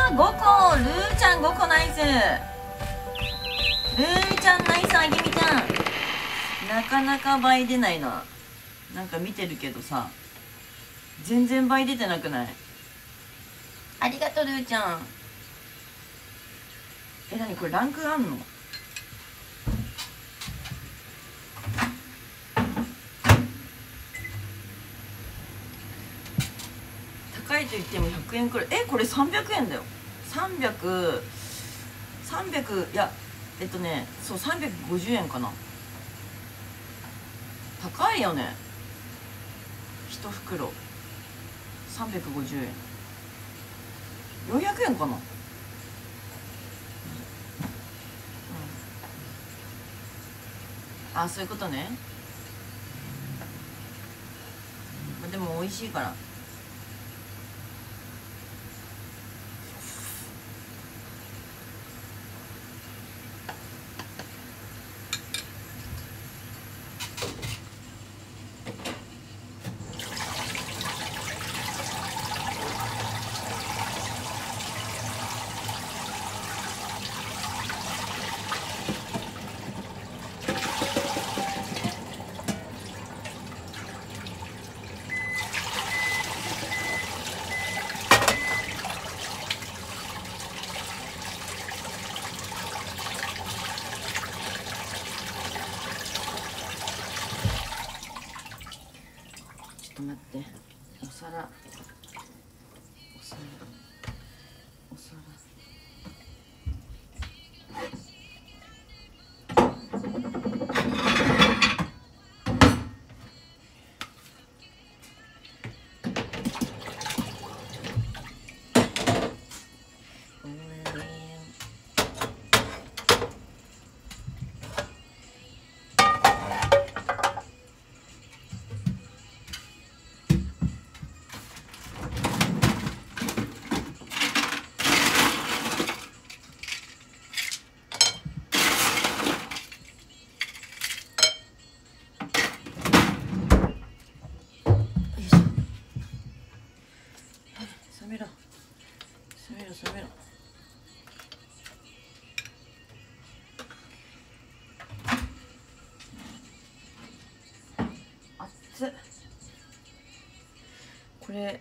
5個。ルーちゃん5個ナイス。ルーちゃんナイス。あげみちゃんなかなか倍出ないな。なんか見てるけどさ、全然倍出てなくない？ありがとうルーちゃん。なにこれランクあんの？高いと言っても100円くらい。これ300円だよ。300、いやそう350円かな。高いよね。1袋350円。400円かな。あ、そういうことね。でも美味しいから。ちょっと待って、お皿。冷めろ。熱っ。これ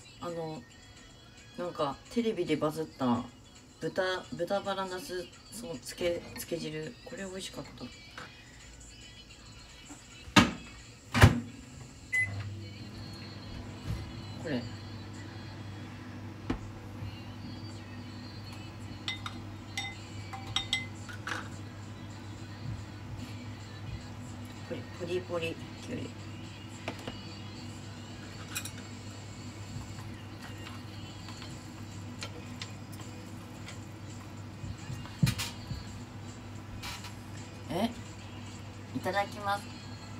なんかテレビでバズった豚バラナスつけ汁、これ美味しかった。これポリポリきゅうり。いただきます。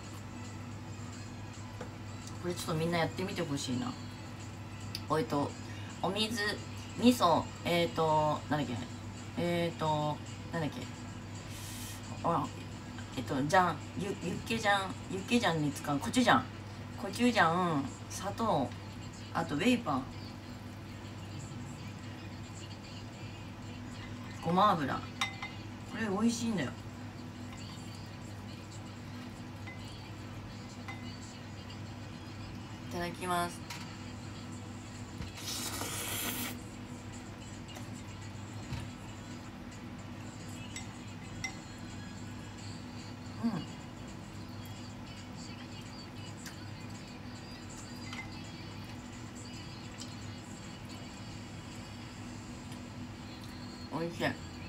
これちょっとみんなやってみてほしいな。お水、味噌、なんだっけ、なんだっけ、じゃん、ユッケジャンに使うコチュジャン、砂糖、あとウェイパー、ごま油。これ美味しいんだよ。いただきます。おいしい。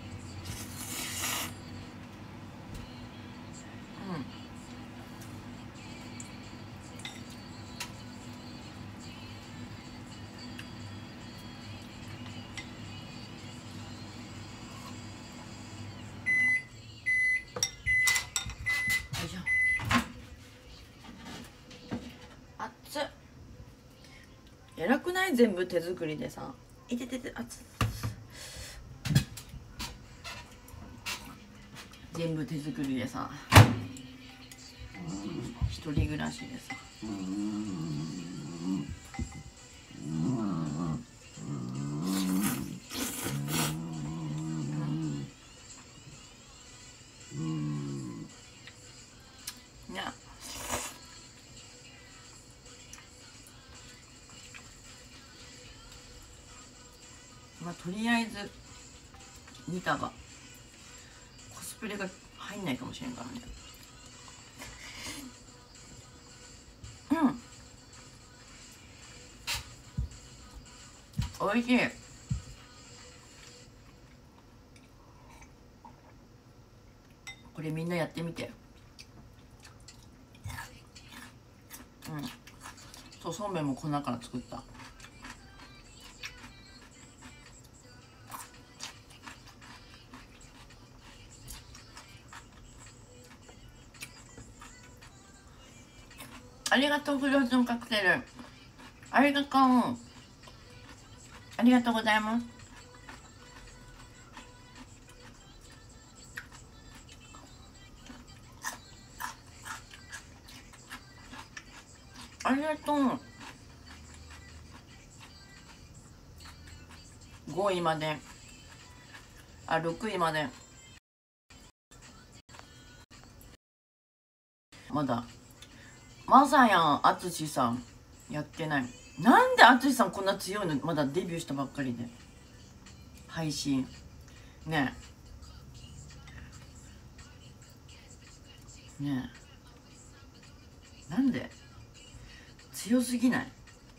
熱っ。偉くない？全部手作りでさ。熱っ。全部手作りでさ、一人暮らしでさ。 まあとりあえず2束コスプレが入んないかもしれんからね。おいしい。これみんなやってみて。そう、そうめんも粉から作った。ありがとう、フローズンカクテル。ありがとう。ありがとうございます。ありがとう。5位まで。6位まで。まだ。まさやん、あつしさん。やってない。なんであつしさんこんな強いの？まだデビューしたばっかりで。配信。ねえ。ねえ。なんで？強すぎない？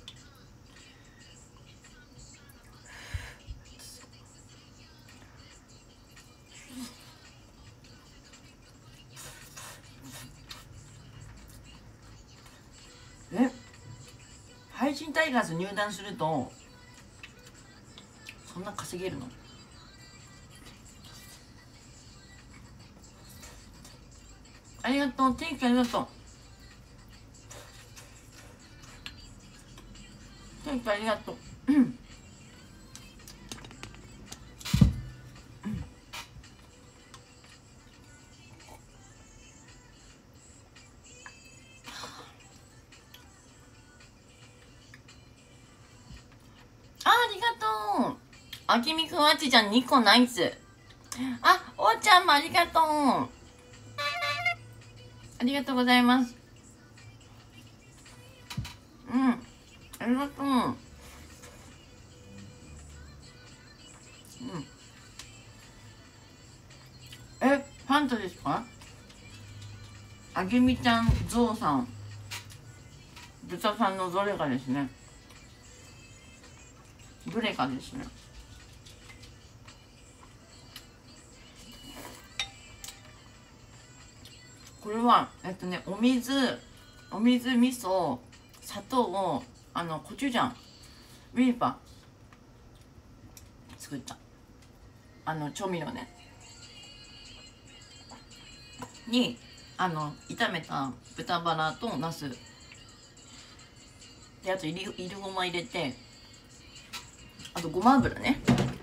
配信タイガース入団するとそんな稼げるの？ありがとう、天気ありがとう。天気ありがとう。ありがとう。あきみくん、あちちゃん2個ナイス。あ、おーちゃんもありがとう。ありがとうございます。ありがとう。ファンタですか？あげみちゃん、ゾウさん、豚さんのどれかですね。どれかですね。これはお水、味噌、砂糖をコチュジャン、ウィーパー作った。調味料ね。に炒めた豚バラとナスで、あといりごま入れて、あとごま油ね。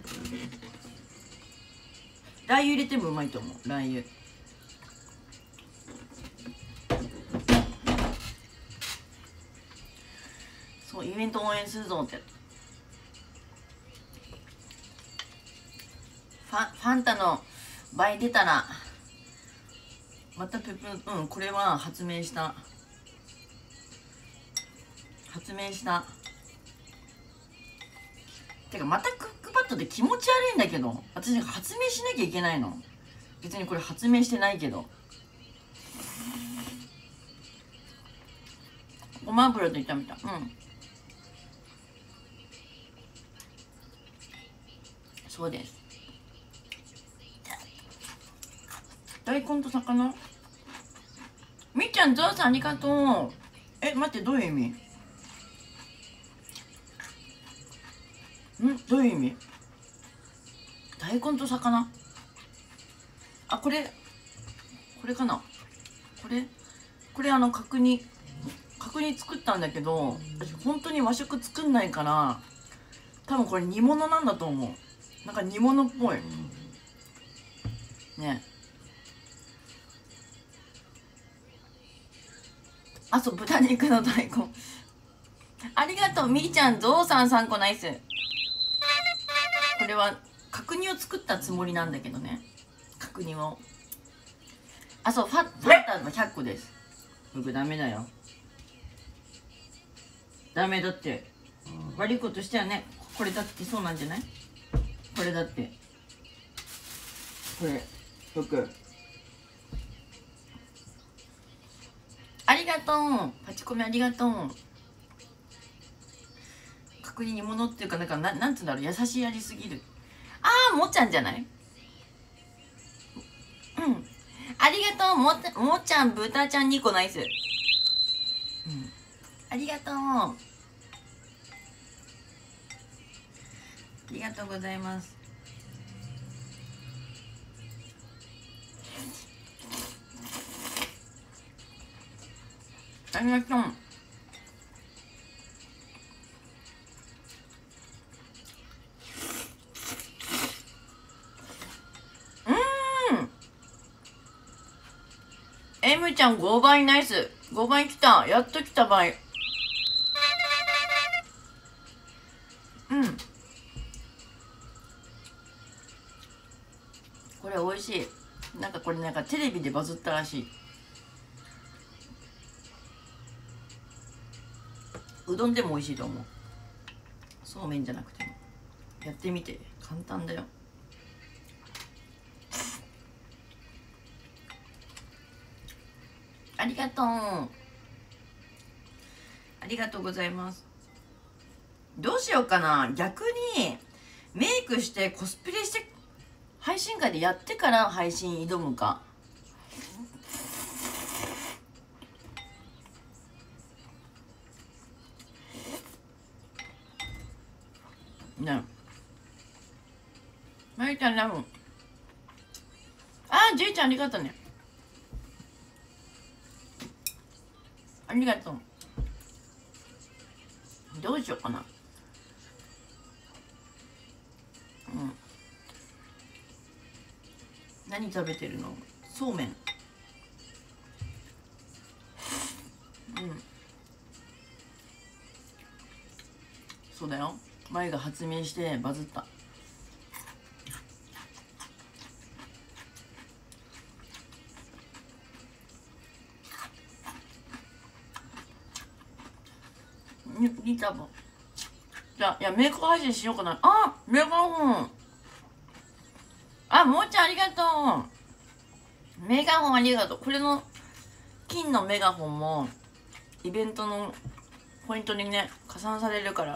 ラー油入れてもうまいと思う。ラー油。そう、イベント応援するぞって。ファンタの倍出たらまたこれは発明したてか、またクックパッドで気持ち悪いんだけど、私発明しなきゃいけないの。別にこれ発明してないけど、ごま油と炒めた。そうです。大根と魚。みっちゃん、ゾウさんありがとう。待って、どういう意味？どういう意味？大根と魚。あ、これかな。これ角煮作ったんだけど、私本当に和食作んないから、多分これ煮物なんだと思う。なんか煮物っぽいね。あ、そう、豚肉の大根。ありがとう、みーちゃん、ゾウさん3個ナイス。これは角煮を作ったつもりなんだけどね。角煮を。あ、そう、ファンタの100個です。僕ダメだよ。ダメだって。悪いことしたよね。これだってそうなんじゃない？ これだって、これ6。ありがとう、パチコミありがとう。角煮煮物っていうか、なんつうんだろう、優しい味すぎる。ああ、もっちゃんじゃない？うん、ありがとう、もっちゃん、豚ちゃん2個ナイス。うん、ありがとう、ありがとうございます。ありがとう。M ちゃん5倍ナイス。5倍きた。やっときた倍。うん。これ美味しい。これテレビでバズったらしい。うどんでも美味しいと思う。そうめんじゃなくても。やってみて。簡単だよ。ありがとう。ありがとうございます。どうしようかな。逆にメイクしてコスプレして配信会でやってから配信挑むか。ね。まゆちゃんラム。あ、ジェイちゃんありがとうね。ありがとう。どうしようかな。うん。何食べてるの？そうめん。うん。そうだよ。まゆが発明してバズった。リタボ。じゃあ、いや、メイク配信しようかな。あ、メガホン。あ、もーちゃんありがとう。メガホンありがとう。これの金のメガホンもイベントのポイントにね、加算されるから。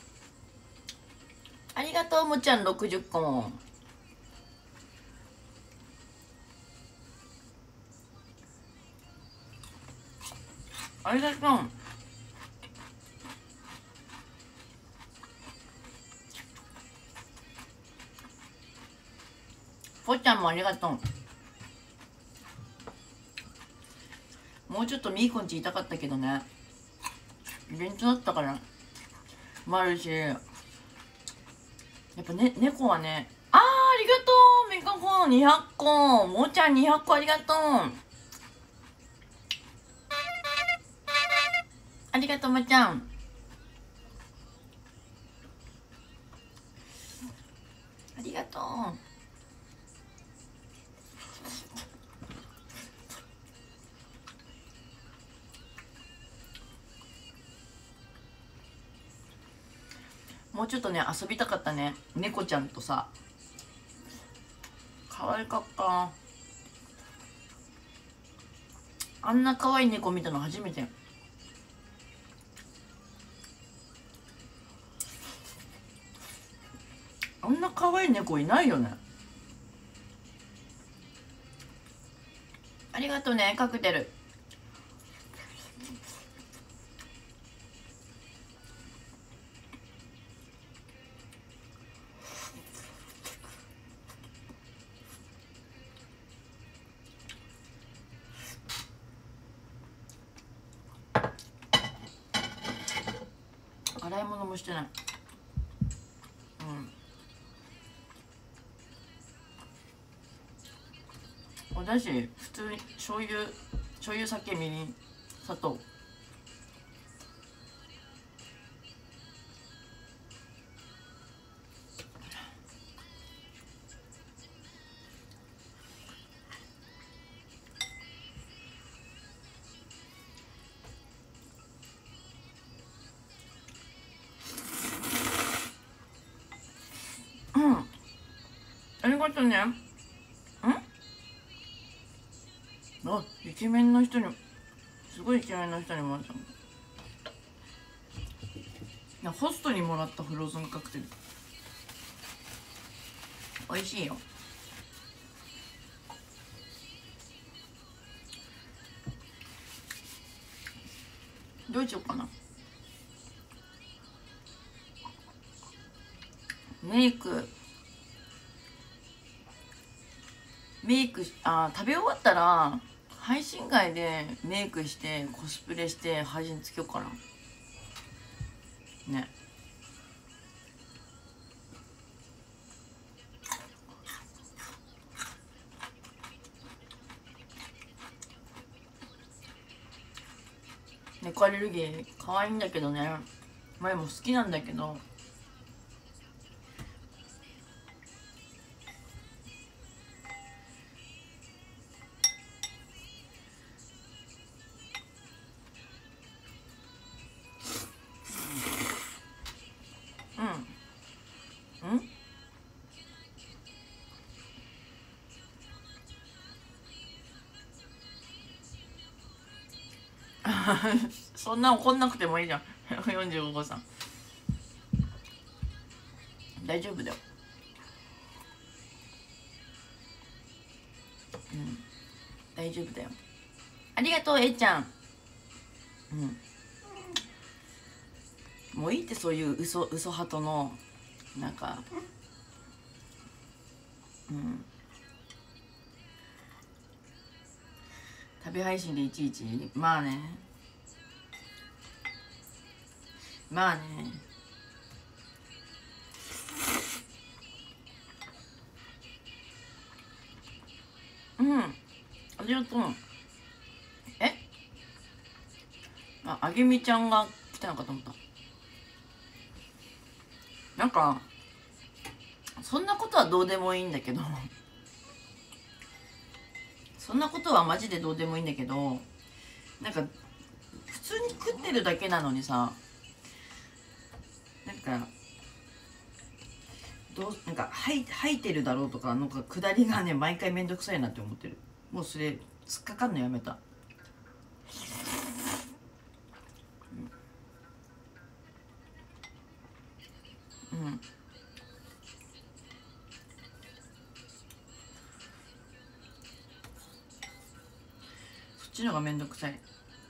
ありがとう、もーちゃん60個も。ありがとう。ぽっちゃんもありがとう。もうちょっとみーこんちいたかったけどね、イベントだったからもあるし、やっぱね、猫はね、ありがとう、メガホン200個、もーちゃん200個ありがとう。ありがとう、もーちゃん。ありがとう。もうちょっとね、遊びたかったね、猫ちゃんとさ。可愛かった。あんな可愛い猫見たの初めて。あんな可愛い猫いないよね。ありがとうね、カクテル。洗い物もしてない。うん。おだし普通に醤油、酒、みりん、砂糖。うん。 がとうね。あ、イケメンの人に、すごいイケメンの人にもらったの。ホストにもらったフローズンカクテル、美味しいよ。どうしようかな。メイク食べ終わったら配信外でメイクしてコスプレして配信つけようかなね。猫アレルギー可愛いんだけどね、前も好きなんだけど、そんな怒んなくてもいいじゃん45号さん、大丈夫だよ。大丈夫だよ。ありがとうえいちゃん。もういいって、そういう嘘ハトのなんか食べ配信でいちいち、まあねありがとう。あげみちゃんが来たのかと思った。なんかそんなことはどうでもいいんだけどそんなことはマジでどうでもいいんだけど、なんか普通に食ってるだけなのにさ、なんか吐いてるだろうとか、なんか下りがね毎回めんどくさいなって思ってる。もうそれ突っかかんのやめた。そっちのがめんどくさい。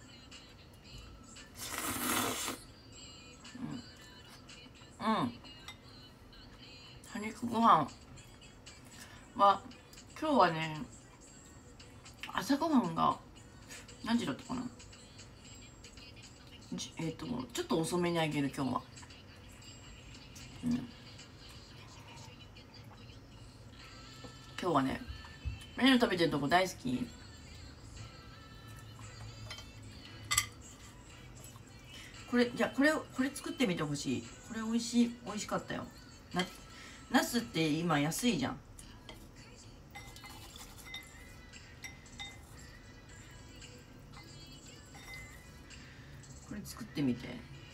果肉ご飯は今日はね、朝ごはんが何時だったかな。ちょっと遅めにあげる今日は。今日はね、みんなの食べてるとこ大好き。これ作ってみてほしい。これ美味しかったよ。ナスって今安いじゃん。これ作ってみて。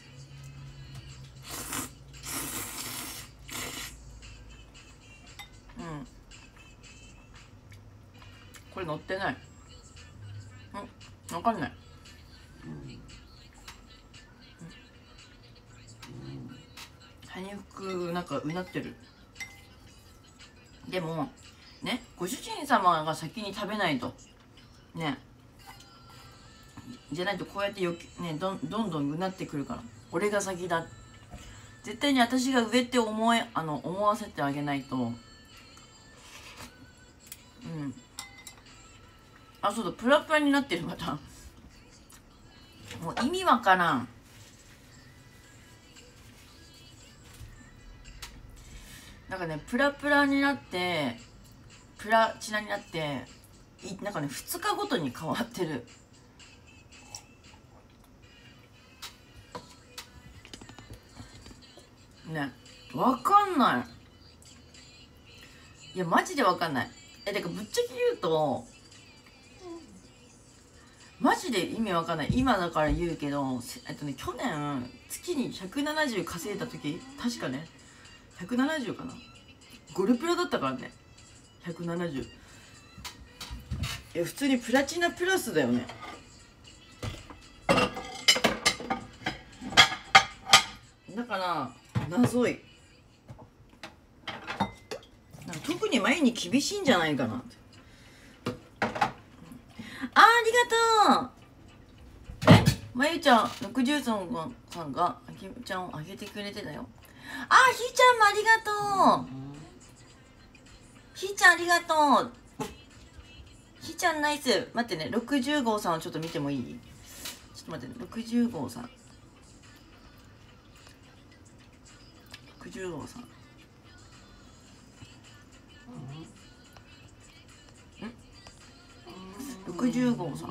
これ乗ってない。わかんない。羽服なんかうなってる。でもね、ご主人様が先に食べないとね、じゃないとこうやってどんどんうなってくるから、俺が先だ、絶対に私が上って思わせてあげないと。あ、そうだ、プラプラになってる。またもう意味わからん。なんかね、プラプラになってプラチナになってなんかね、2日ごとに変わってるね。わかんない。いやマジでわかんない。てかぶっちゃけ言うとマジで意味わかんない。今だから言うけど、去年月に170稼いだ時、確かね170かな、ゴルプラだったからね。 170。いや普通にプラチナプラスだよね。だから謎い。なんか特に前に厳しいんじゃないかなって。ありがとう。まゆちゃん60さんがあきちゃんをあげてくれてたよ。ひーちゃんもありがとう。ひーちゃんありがとう。ひーちゃんナイス。待ってね、60号さんをちょっと見てもいい？ちょっと待ってね、60号さん、60号さん、60号さん、ちょっと待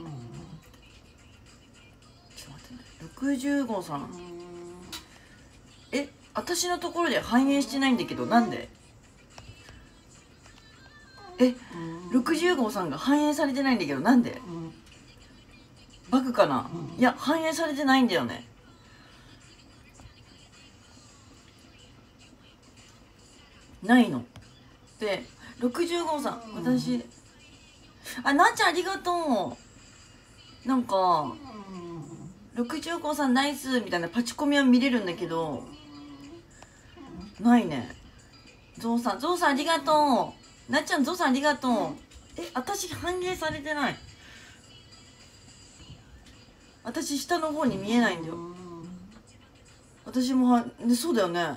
ってね、60号さん、私のところで反映してないんだけど、なんで60号さんが反映されてないんだけど、なんでバグかな。いや反映されてないんだよね。ないので、60号さん、私なっちゃんありがとう。なんか60号さんナイスみたいなパチコミは見れるんだけど、ないね。ゾウさんありがとう。なっちゃんゾウさんありがとう。私反映されてない。私下の方に見えないんだよ。私もそうだよね、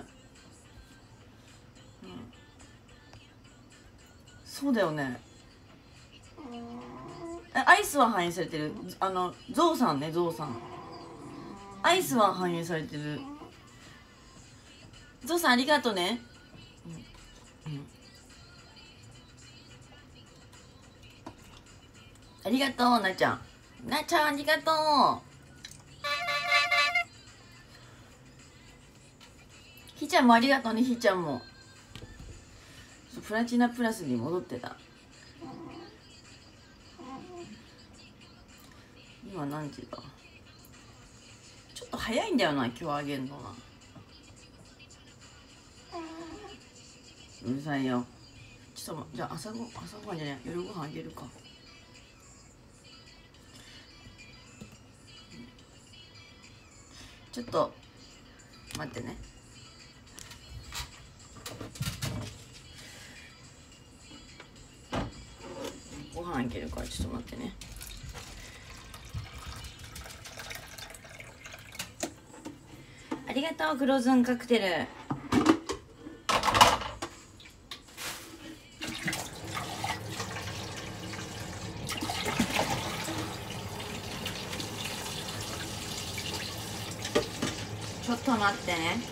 そうだよね。アイスは反映されてる。ゾウさんね、ゾウさんアイスは反映されてる。ゾウさんありがとうね。ありがとう。なっちゃんありがとう。ひーちゃんもありがとうね。ひーちゃんもプラチナプラスに戻ってた。今何時だ。ちょっと早いんだよな今日あげんのな。うるさいよ。ちょっとじゃあ朝ごはんじゃない、夜ごはんあげるか。ちょっと待ってね。ご飯あげるからちょっと待ってね。ありがとうグローズンカクテル。ちょっと待ってね。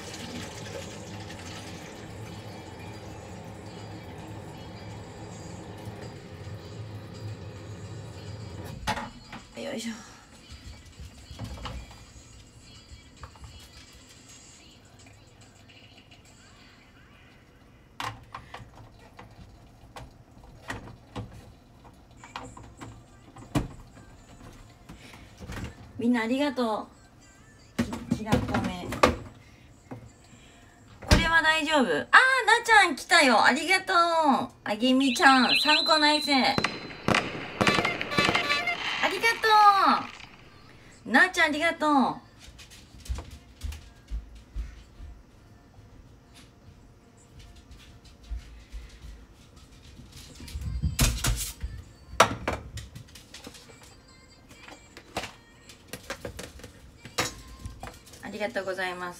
よいしょ。みんなありがとう。きらこめ。これは大丈夫。なちゃん来たよ。ありがとう。あげみちゃん、参考ナイス。ありがとう。なちゃんありがとう。ありがとうございます。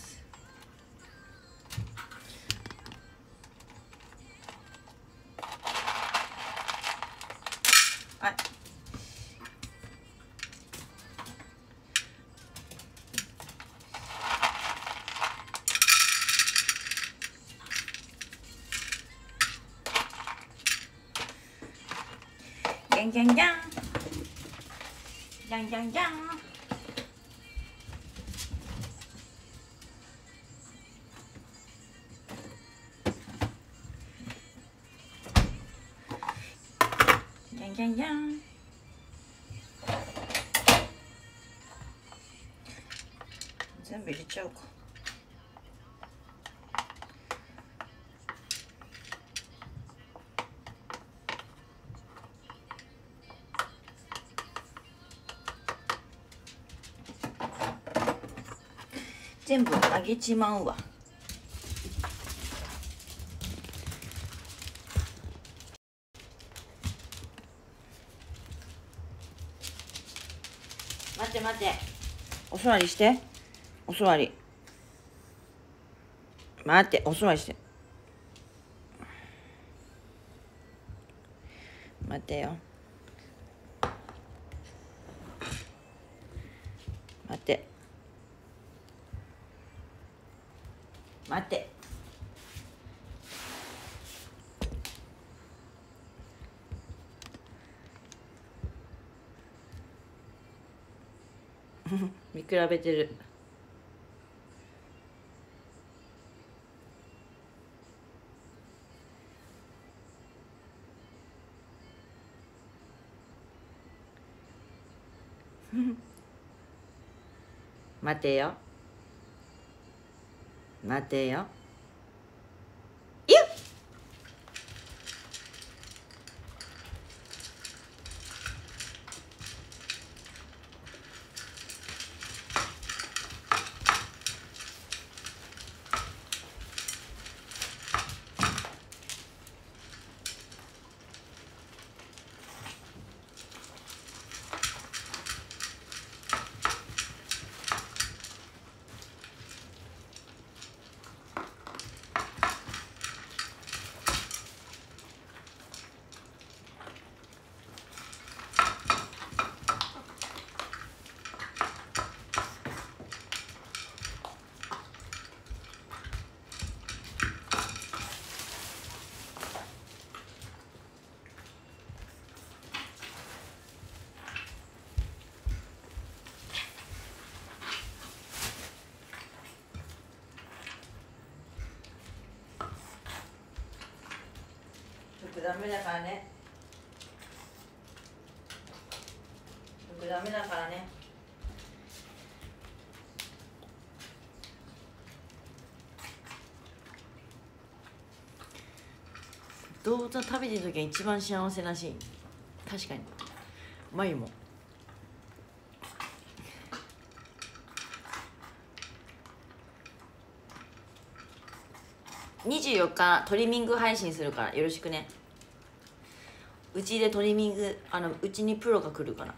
ギャンギャンギャンギャンギャンギャン。ギャンギャン。全部入れちゃおうか。 全部あげちまうわ。待って待って、お座りして、お座り、待って、お座りして、待ってよ、待って待って見比べてる。待てよ、待てよ、いやダメだからね。ダメだからね。動物は食べてる時が一番幸せらしい。確かに。眉も。24日トリミング配信するからよろしくね。うちでトリミング、うちにプロが来るから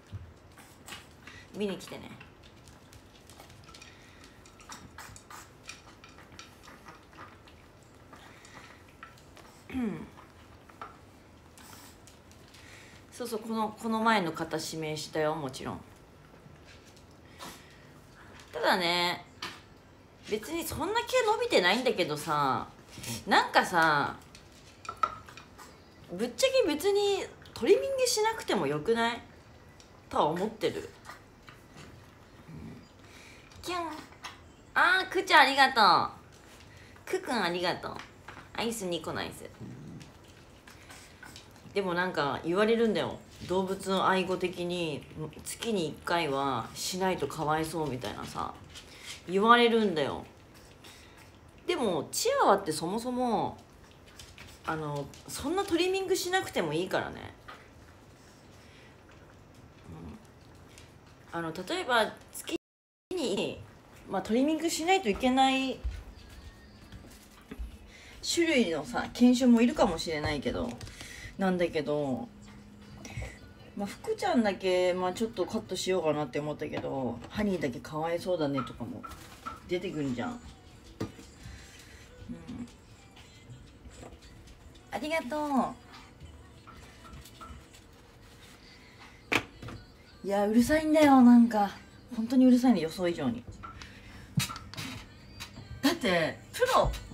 見に来てね。そうそう、この前の方指名したよ、もちろん。ただね、別にそんな毛伸びてないんだけどさ、なんかさ、ぶっちゃけ別にトリミングしなくてもよくないとは思ってる。キャン、くちゃんありがとう。くくんありがとう。アイス2個のアイス。でもなんか言われるんだよ、動物の愛護的に月に1回はしないとかわいそうみたいなさ言われるんだよ。でもチワワってそもそもそんなトリミングしなくてもいいからね。例えば月に、トリミングしないといけない種類のさ犬種もいるかもしれないけど、なんだけど、福ちゃんだけ、ちょっとカットしようかなって思ったけど、ハニーだけかわいそうだねとかも出てくるじゃん。ありがとう。いや、うるさいんだよ。なんか本当にうるさいね、予想以上に。だってプロ